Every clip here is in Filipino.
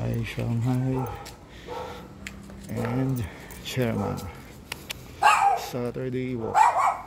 Siomai Shanghai and Chairman. Saturday walk.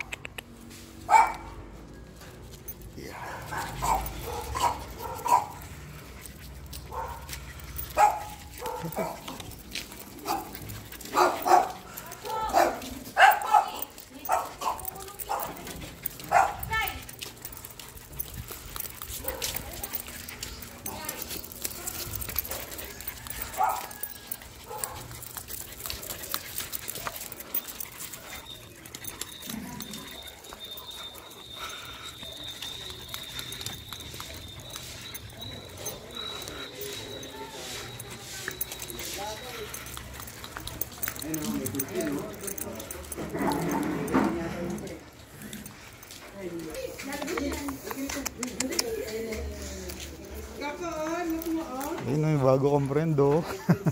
Ayun na yung bago kong friend, oh.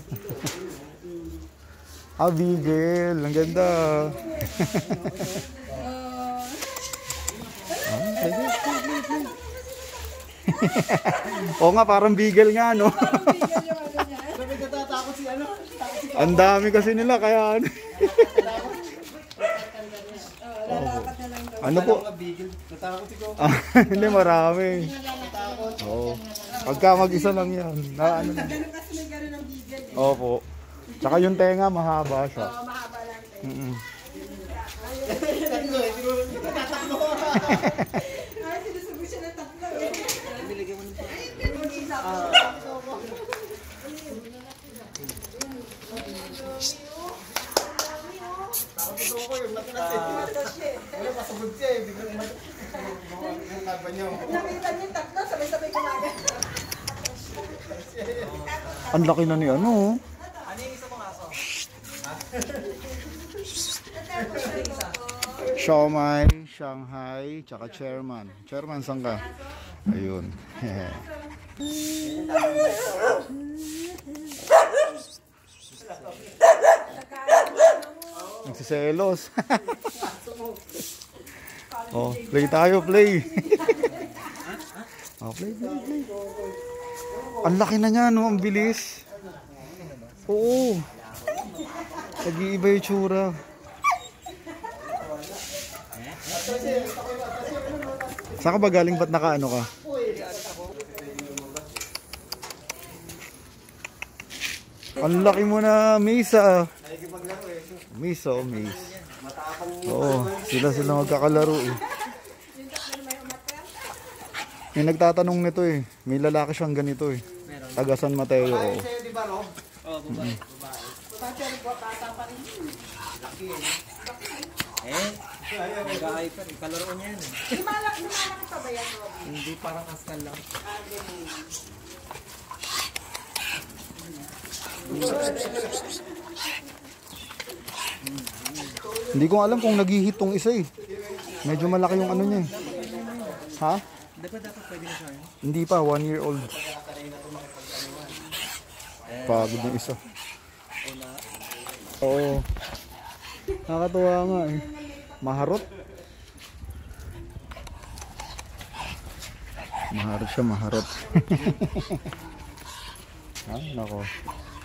Abigail, ang ganda. Oo nga, parang Beagle nga, no? Ang dami kasi nila, kaya ano. Ano po? Hindi, marami. Oo. Pagka mag-isa lang yan. Na, ano na. Opo. Tsaka yung tenga, mahaba siya. Oo, mahaba lang. Ay, sinusubo siya ng tatlo eh. Biligyan mo nito. Takot ko yung matalas eh. Wala, masabog siya eh. Nakita niyo tatlo, sabay-sabay kumaga. Ang laki na ni ano. Ano yung isa mong aso? Siomai Shanghai, tsaka Chairman. Chairman, saan ka? Ayun. Nagsiselos. Oh, play tayo, play. Oh, play. Ang laki na niya, no? Ang bilis. Oo. Nag-iiba yung tsura. Saan ka ba galing? Ba't naka-ano ka? Ang laki mo na, Misa. Misa, oh, Misa. Oo, sila magkakalaro eh. May nagtatanong nito eh. May lalaki siyang ganito eh. Taga San Mateo. Oo, babae. Nag-hyper, kalaro niya yan. Lumalaki pa ba yan, Robby? Hindi, parang askal lang. Hindi ko alam kung nag-hit tong isa eh. Medyo malaki yung ano niya eh. Ha? Dapat pwede na siya. Hindi pa, 1 year old. Pagod yung isa. Oo. Nakakatuwa nga eh. Maharot. Maharot siya, maharot. Ay, nako.